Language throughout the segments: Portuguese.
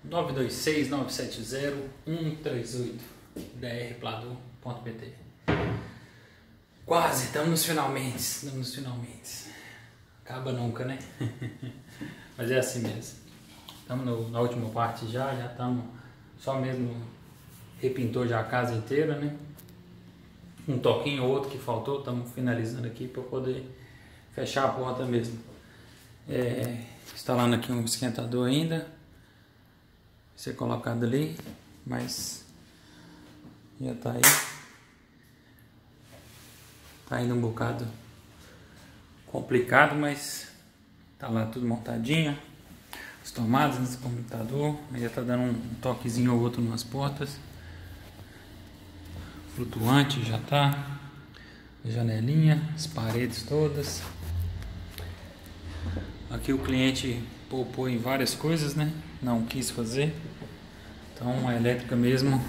926-970-138 drplado.pt. Quase, estamos nos finalmente. Acaba nunca, né? Mas é assim mesmo. Estamos na última parte já estamos, só mesmo repintou já a casa inteira, né? Um toquinho ou outro que faltou, estamos finalizando aqui para poder fechar a porta mesmo. Instalando aqui um esquentador ainda, vai ser colocado ali, mas já tá aí. Tá indo um bocado complicado, mas tá lá tudo montadinho. As tomadas nesse computador, aí já tá dando um toquezinho ou outro nas portas. Flutuante já tá. Janelinha, as paredes todas. Aqui o cliente poupou em várias coisas, né? Não quis fazer. Então a elétrica mesmo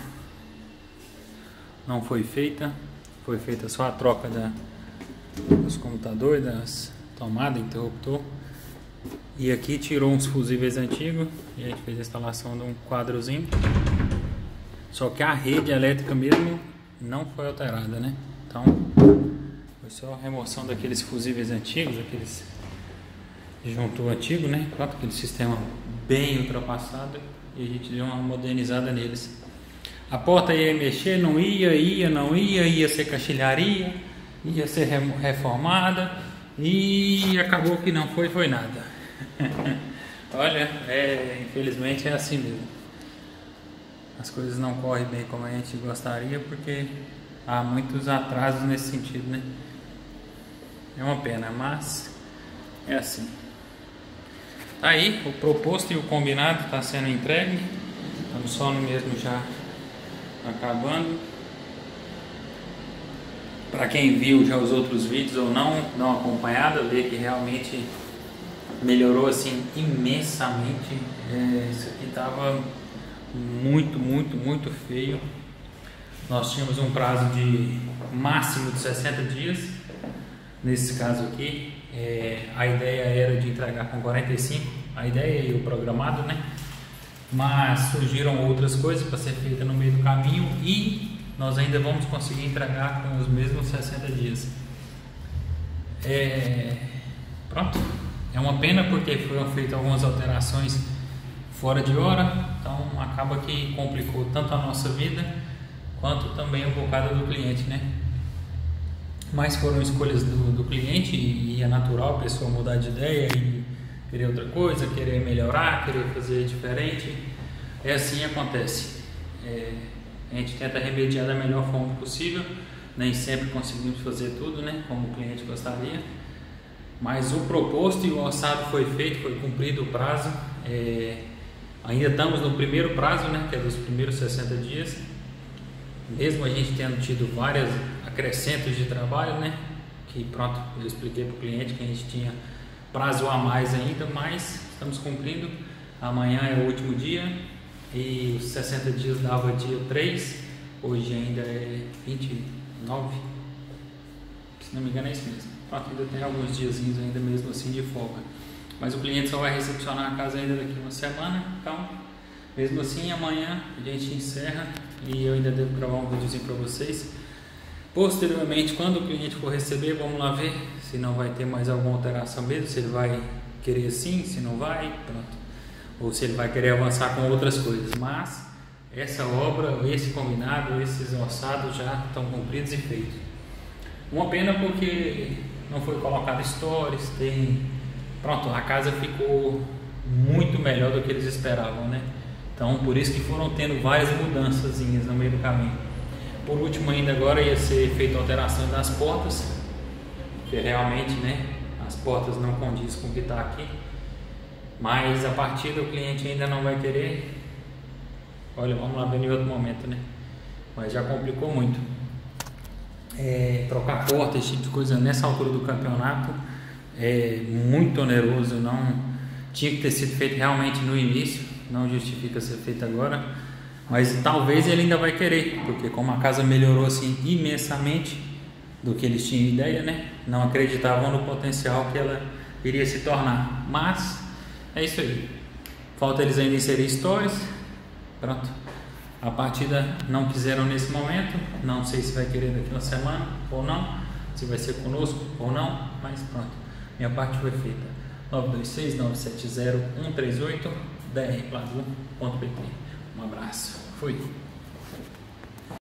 não foi feita. Foi feita só a troca dos computadores, das tomadas, interruptor. E aqui tirou uns fusíveis antigos e a gente fez a instalação de um quadrozinho. Só que a rede elétrica mesmo não foi alterada, né? Então foi só a remoção daqueles fusíveis antigos, aqueles disjuntor antigo, né? Claro, aquele sistema bem ultrapassado, e a gente deu uma modernizada neles. A porta ia mexer, não ia ser caixilharia, ia ser reformada, e acabou que não foi nada. Olha, infelizmente é assim mesmo. As coisas não correm bem como a gente gostaria, porque há muitos atrasos nesse sentido, né? É uma pena, mas é assim. Aí, o proposto e o combinado está sendo entregue. Estamos só no mesmo já acabando. Para quem viu já os outros vídeos ou não acompanhado, vê que realmente melhorou assim imensamente. Isso aqui estava muito feio. Nós tínhamos um prazo de máximo de 60 dias. Nesse caso aqui, a ideia era de entregar com 45, a ideia e o programado, né? Mas surgiram outras coisas para ser feita no meio do caminho e nós ainda vamos conseguir entregar com os mesmos 60 dias. Pronto, é uma pena porque foram feitas algumas alterações fora de hora, então acaba que complicou tanto a nossa vida quanto também um bocado do cliente, né? Mas foram escolhas do cliente e é natural a pessoa mudar de ideia e querer outra coisa, querer melhorar, querer fazer diferente. É assim acontece. A gente tenta remediar da melhor forma possível, nem sempre conseguimos fazer tudo, né, como o cliente gostaria. Mas o proposto e o orçado foi feito, foi cumprido o prazo. Ainda estamos no primeiro prazo, né, que é dos primeiros 60 dias. Mesmo a gente tendo tido vários acrescentos de trabalho, né? Que pronto, eu expliquei para o cliente que a gente tinha prazo a mais ainda, mas estamos cumprindo. Amanhã é o último dia e os 60 dias dava dia 3, hoje ainda é 29, se não me engano é isso mesmo. Pronto, ainda tem alguns diazinhos ainda mesmo assim de folga. Mas o cliente só vai recepcionar a casa ainda daqui uma semana, então mesmo assim amanhã a gente encerra. E eu ainda devo gravar um videozinho para vocês. Posteriormente, quando o cliente for receber, vamos lá ver se não vai ter mais alguma alteração mesmo, se ele vai querer assim, se não vai, pronto. Ou se ele vai querer avançar com outras coisas. Mas essa obra, esse combinado, esses orçados já estão cumpridos e feitos. Uma pena porque não foi colocado stories, pronto, a casa ficou muito melhor do que eles esperavam, né? Então, por isso que foram tendo várias mudançazinhas no meio do caminho. Por último, ainda agora ia ser feita a alteração das portas, porque realmente, né, as portas não condiz com o que está aqui. Mas a partida o cliente ainda não vai querer. Olha, vamos lá ver em outro momento, né? Mas já complicou muito. Trocar porta, esse tipo de coisa nessa altura do campeonato é muito oneroso. Não tinha que ter sido feito realmente no início. Não justifica ser feito agora, mas talvez ele ainda vai querer, porque como a casa melhorou assim imensamente do que eles tinham ideia, né? Não acreditavam no potencial que ela iria se tornar. Mas é isso aí. Falta eles ainda inserir stories. Pronto. A partida não quiseram nesse momento. Não sei se vai querer daqui uma semana ou não. Se vai ser conosco ou não. Mas pronto. Minha parte foi feita. 926-970-138 drplagoa.pt. Um abraço. Fui.